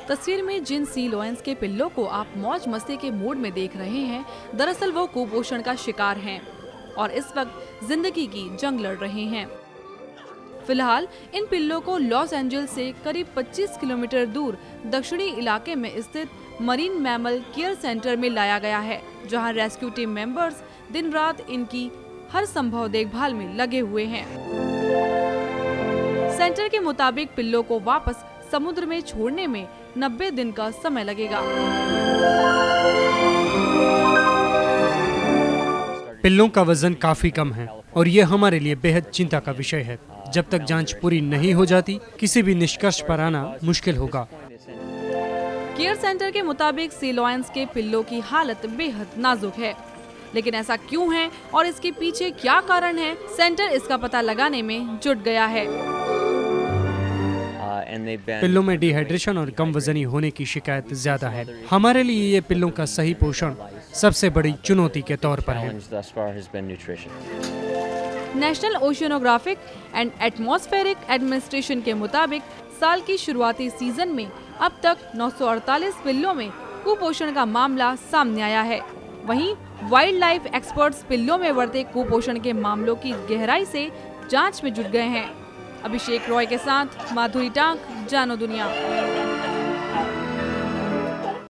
तस्वीर में जिन सी लॉयंस के पिल्लों को आप मौज मस्ती के मूड में देख रहे हैं, दरअसल वो कुपोषण का शिकार हैं और इस वक्त जिंदगी की जंग लड़ रहे हैं। फिलहाल इन पिल्लों को लॉस एंजल्स से करीब 25 किलोमीटर दूर दक्षिणी इलाके में स्थित मरीन मैमल केयर सेंटर में लाया गया है, जहां रेस्क्यू टीम मेंबर्स दिन रात इनकी हर संभव देखभाल में लगे हुए हैं। सेंटर के मुताबिक पिल्लों को वापस समुद्र में छोड़ने में 90 दिन का समय लगेगा। पिल्लों का वजन काफी कम है और ये हमारे लिए बेहद चिंता का विषय है। जब तक जांच पूरी नहीं हो जाती, किसी भी निष्कर्ष पर आना मुश्किल होगा। केयर सेंटर के मुताबिक सी लॉयंस के पिल्लों की हालत बेहद नाजुक है, लेकिन ऐसा क्यों है और इसके पीछे क्या कारण है, सेंटर इसका पता लगाने में जुट गया है। पिल्लों में डिहाइड्रेशन और कम वजनी होने की शिकायत ज्यादा है। हमारे लिए ये पिल्लों का सही पोषण सबसे बड़ी चुनौती के तौर पर है। National oceanographic and atmospheric administration के मुताबिक साल की शुरुआती सीजन में अब तक 948 पिल्लों में कुपोषण का मामला सामने आया है। वहीं वाइल्ड लाइफ एक्सपर्ट्स पिल्लों में बढ़ते कुपोषण के मामलों की गहराई से जांच में जुट गए हैं। अभिषेक रॉय के साथ माधुरी टांक, जानो दुनिया।